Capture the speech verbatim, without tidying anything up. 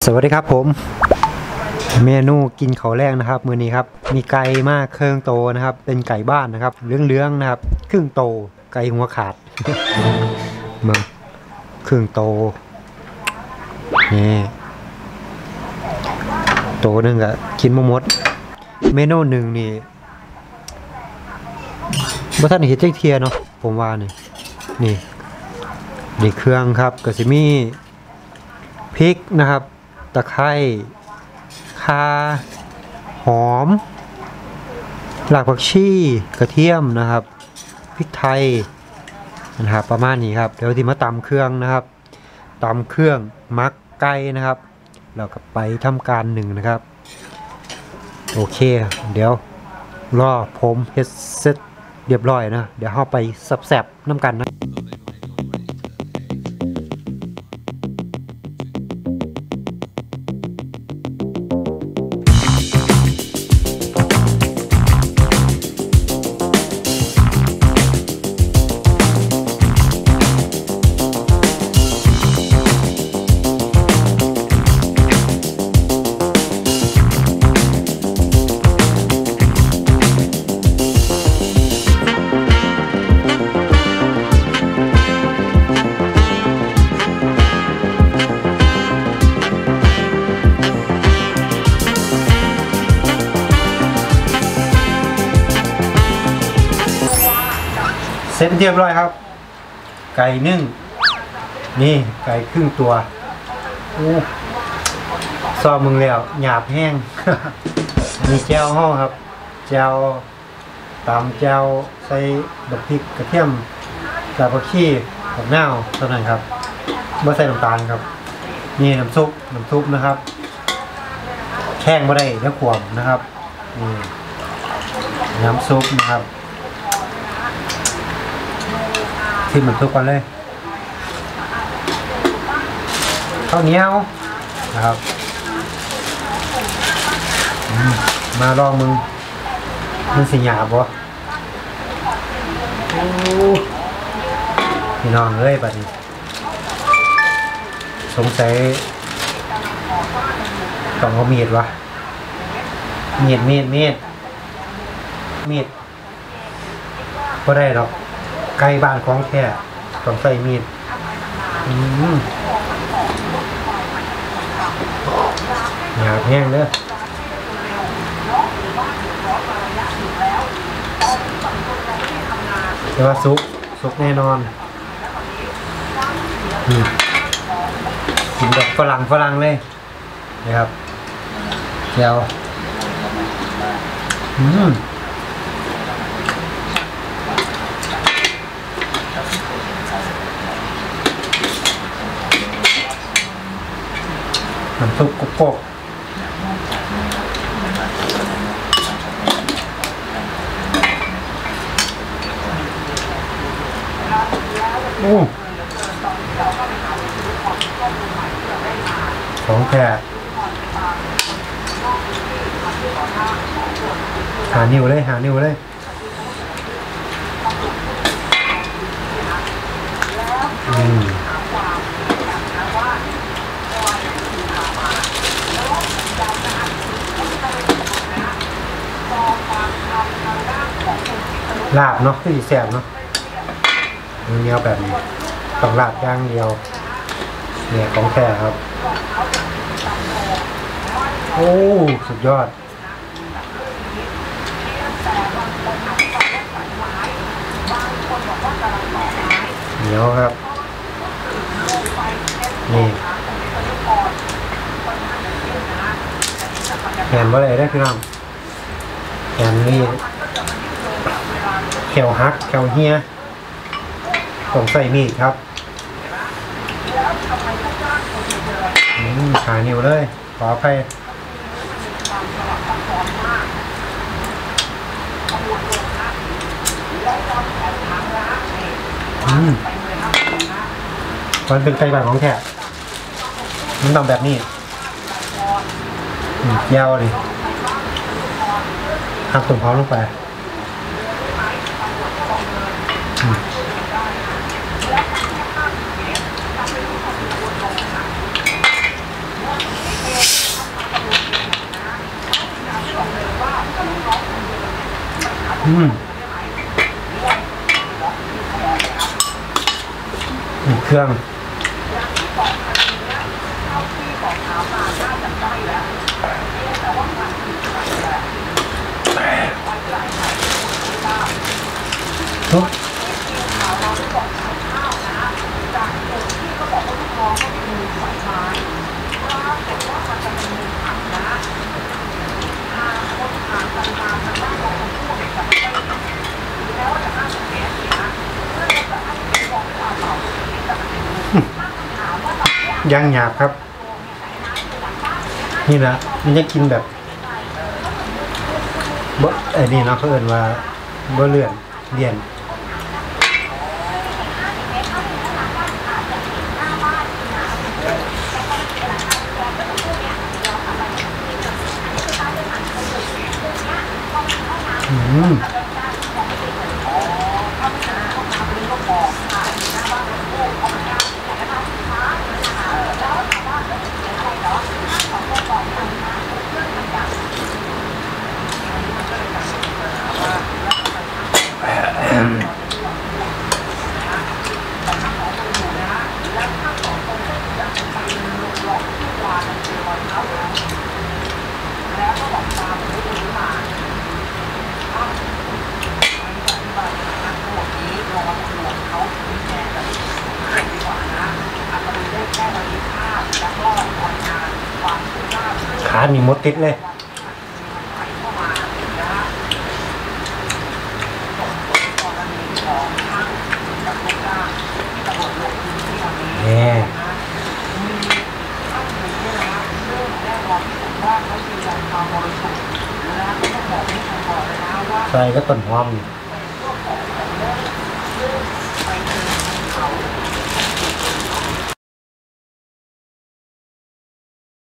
สวัสดีครับผมเมนูกินเขาแรกนะครับมื้อนี้ครับมีไก่มากเครื่องโตนะครับเป็นไก่บ้านนะครับเลื้องๆนะครับครึ่งโตไก่หัวขาดมึงครึ่งโตนี่โตหนึ่งอะกินมหมดเมนูหนึ่งนี่บ่ทันเห็นจักเทียเนาะผมว่านี่นี่นี่เครื่องครับก็สิมีพริกนะครับตะไคร้ข่าหอมรากผักชีกระเทียมนะครับพริกไทยนะครับประมาณนี้ครับเดี๋ยวที่มาตำเครื่องนะครับตำเครื่องมักไก่นะครับเราก็ไปทำการหนึ่งนะครับโอเคเดี๋ยวรอผมเฮ็ดเสร็จเรียบร้อยนะเดี๋ยวเราไปแซ่บๆน้ำกันนะเสร็จเรียบร้อยครับไก่นึ่งนี่ไก่ครึ่งตัวโอ้ซอมึงแล้วหยาบแห้ง มีแจ่วห่อครับแจ่วตำแจ่วใส่ดอกพริกกระเทียมกระเพาะขี้กับหน้าเท่านั้นครับไม่ใส่น้ำตาลครับนี่น้ำซุปน้ำซุปนะครับแข้งไม่ได้แล้วขวมนะครับนี่น้ำซุปนะครับที่เหมือนทุกคนเลยข้าวเหนียวนะครับมาลองมึงมันสิหยาบบ่พี่น้องเอ้ยบัดนี้สงสัยต้องเอามีดวะมีดมีดมีดมีดก็ได้หรอกไก่บ้านของแท้ต้องใส่มีดอืมหยาบแห้งเด้อแต่ว่าซุปซุปแน่นอนอืมกินแบบฝรั่งฝรั่งเลยนะครับเจียวอืมน้ำซุปกุ๊กโก๊กโอ้ของแท้หานิ้วเลยหานิ้วเลยอืมลาบเนาะที่แซ่บเนาะเนื้อแบบนี้ต้องลาบย่างเดียวเนี่ยของแท้ครับโอ้สุดยอดเหนียวครับนี่แขนว่าอะไรได้พี่น้องแขนนี่แขวฮักแขวเฮียต้องใส่มีดครับขานิ้วเลยขอไปอืมมันเป็นไก่บ้านของแท้มันต้องแบบนี้ยาวเลยหักตุ่มพร้อมลงไปอืมเครื่องทุกย่างหยาบครับนี่นะมันจะกินแบบบ่ไอ้นี่เนาะเขาเอิ้นว่าบ่เลื่อนเลี่ยนอืมขาหนีมดติดเลยเนี่ยใส่ก็ต้นหอม